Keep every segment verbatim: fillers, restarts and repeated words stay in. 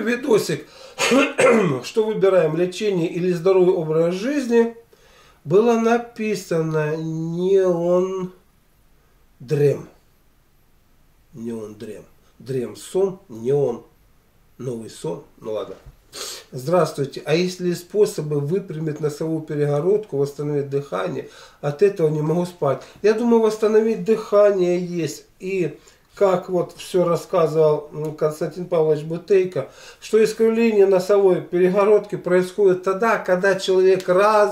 первый видосик, что выбираем, лечение или здоровый образ жизни, было написано неон дрем. Неон дрем. Дрем сон, неон новый сон. Ну ладно. Здравствуйте. А есть ли способы выпрямить носовую перегородку, восстановить дыхание? От этого не могу спать. Я думаю, восстановить дыхание есть. И как вот все рассказывал Константин Павлович Бутейко, что искривление носовой перегородки происходит тогда, когда человек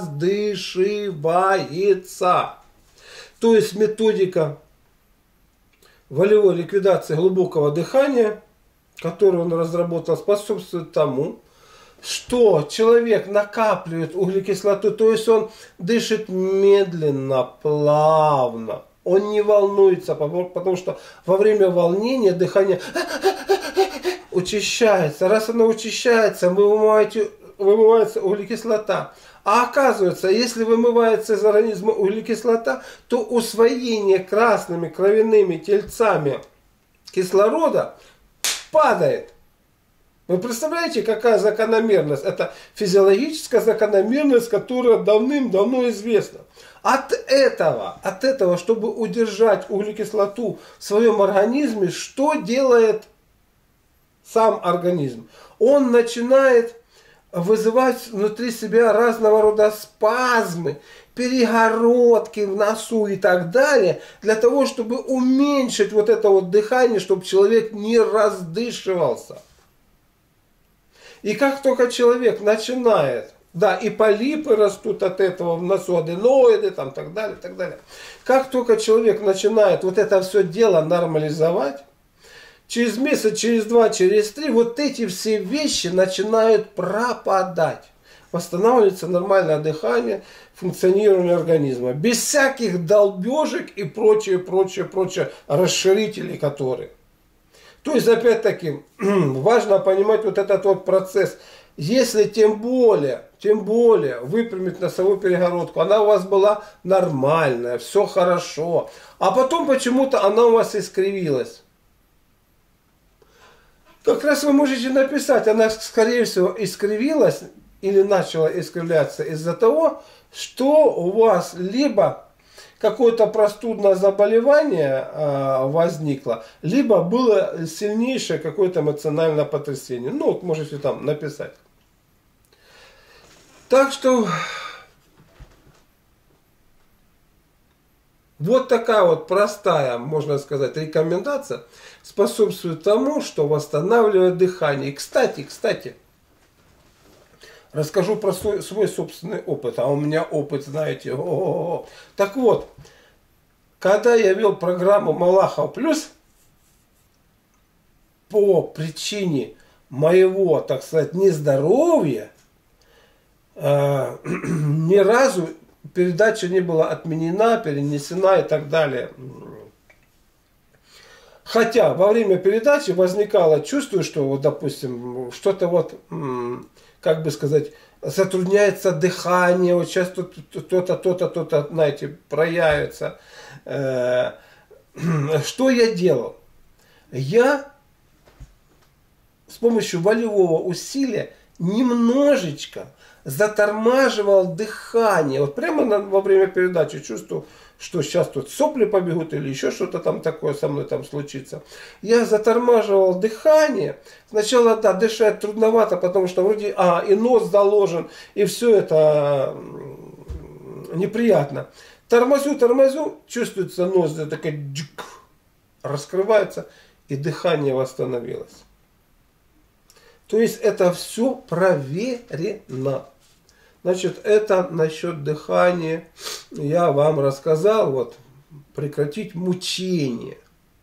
раздышивается. То есть методика волевой ликвидации глубокого дыхания, которую он разработал, способствует тому, что человек накапливает углекислоту, то есть он дышит медленно, плавно. Он не волнуется, потому что во время волнения дыхание учащается. Раз оно учащается, вымываете, вымывается углекислота. А оказывается, если вымывается из организма углекислота, то усвоение красными кровяными тельцами кислорода падает. Вы представляете, какая закономерность? Это физиологическая закономерность, которая давным-давно известна. От этого, от этого, чтобы удержать углекислоту в своем организме, что делает сам организм? Он начинает вызывать внутри себя разного рода спазмы, перегородки в носу и так далее, для того, чтобы уменьшить вот это вот дыхание, чтобы человек не раздышивался. И как только человек начинает, да, и полипы растут от этого в носу, аденоиды, там, так далее, так далее. Как только человек начинает вот это все дело нормализовать, через месяц, через два, через три, вот эти все вещи начинают пропадать. Восстанавливается нормальное дыхание, функционирование организма. Без всяких долбежек и прочее, прочее, прочее, расширителей которые. То есть, опять-таки, важно понимать вот этот вот процесс. Если тем более, тем более выпрямить носовую перегородку, она у вас была нормальная, все хорошо, а потом почему-то она у вас искривилась. Как раз вы можете написать, она, скорее всего, искривилась или начала искривляться из-за того, что у вас либо какое-то простудное заболевание э, возникло, либо было сильнейшее какое-то эмоциональное потрясение. Ну, вот можете там написать. Так что вот такая вот простая, можно сказать, рекомендация способствует тому, что восстанавливает дыхание. И, кстати, кстати, расскажу про свой, свой собственный опыт. А у меня опыт, знаете, о-о-о. Так вот, когда я вел программу Малахов Плюс, по причине моего, так сказать, нездоровья, э, ни разу передача не была отменена, перенесена и так далее. Хотя во время передачи возникало чувство, что, вот, допустим, что-то вот, как бы сказать, затрудняется дыхание, вот сейчас то-то, то-то, то-то, знаете, проявится. Что я делал? Я с помощью волевого усилия немножечко затормаживал дыхание. Вот прямо на, во время передачи чувствую, что сейчас тут сопли побегут или еще что-то там такое со мной там случится. Я затормаживал дыхание. Сначала, да, дышать трудновато, потому что вроде, а, и нос заложен, и все это неприятно. Тормозю, тормозю, чувствуется нос, такая джик, раскрывается, и дыхание восстановилось. То есть это все проверено. Значит, это насчет дыхания я вам рассказал. Вот, прекратить мучение.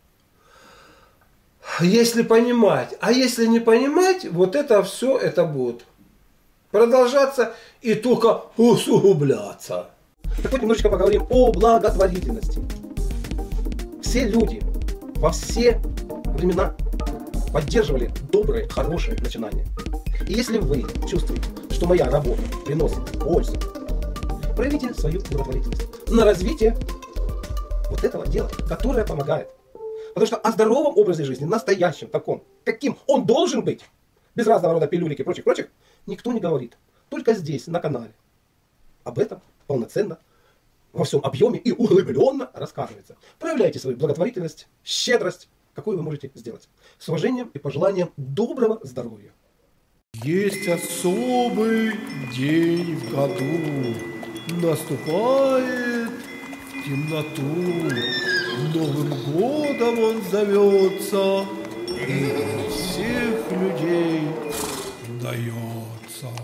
Если понимать. А если не понимать, вот это все это будет продолжаться и только усугубляться. Так вот, немножечко поговорим о благотворительности. Все люди во все времена поддерживали добрые, хорошие начинания. И если вы чувствуете, что моя работа приносит пользу, проявите свою благотворительность на развитие вот этого дела, которое помогает. Потому что о здоровом образе жизни, настоящем таком, каким он должен быть, без разного рода пилюлек и прочих-прочих, никто не говорит. Только здесь, на канале. Об этом полноценно, во всем объеме и углубленно рассказывается. Проявляйте свою благотворительность, щедрость, какую вы можете сделать. С уважением и пожеланием доброго здоровья. Есть особый день в году, наступает в темноту. Новым годом он зовется, и всех людей дается.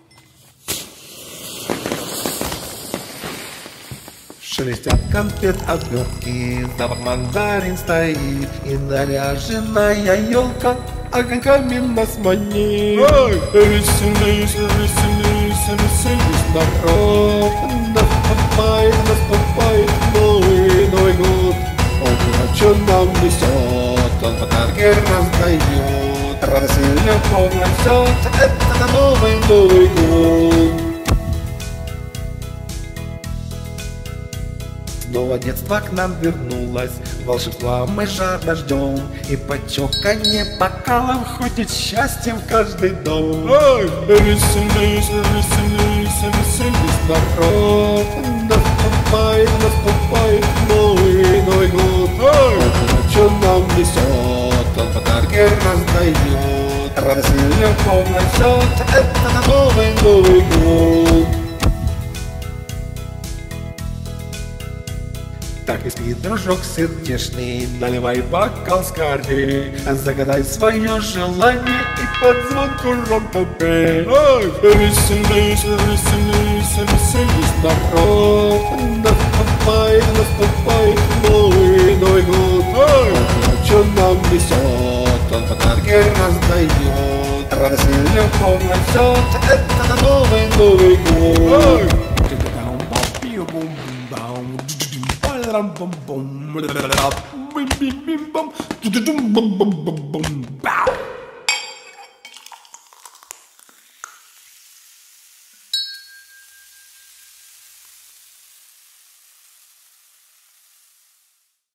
Шелестят конфет обертки, запах мандарин стоит, и наряженная елка огоньками нас манит. Эй, веселись, веселись, веселись, народ. Наступает, наступает новый, Новый год. Он что нам несет, он подарки раздает. Радость и любовь несет, это новый, Новый год. Снова детство к нам вернулось, волшебства мы жадно ждем, и под чоканье бокалом ходит счастьем в каждый дом. Эй, веселись, веселись, веселись, народ. Наступает, наступает новый, Новый год. Эй, он что нам несет, он подарки раздает. Радость и любовь несет, это новый, Новый год. Так и спит дружок сердечный, наливай бокал скорей, загадай свое желание и под звонку ромко пей. эй, веселись, веселись, веселись, народ. Наступает, наступает новый, Новый год. Эй, Он что нам несет, он подарки раздает. Радость и любовь несет, это новый, Новый год. эй. Bum bum bum bum bum bum bum bum bum